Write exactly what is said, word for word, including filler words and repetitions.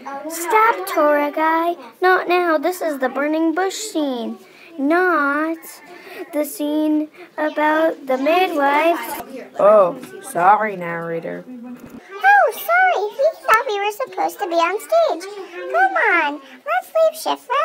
Stop, Tora guy. Not now. This is the burning bush scene, not the scene about the midwife. Oh, sorry, narrator. Oh, sorry. We thought we were supposed to be on stage. Come on, let's leave shift right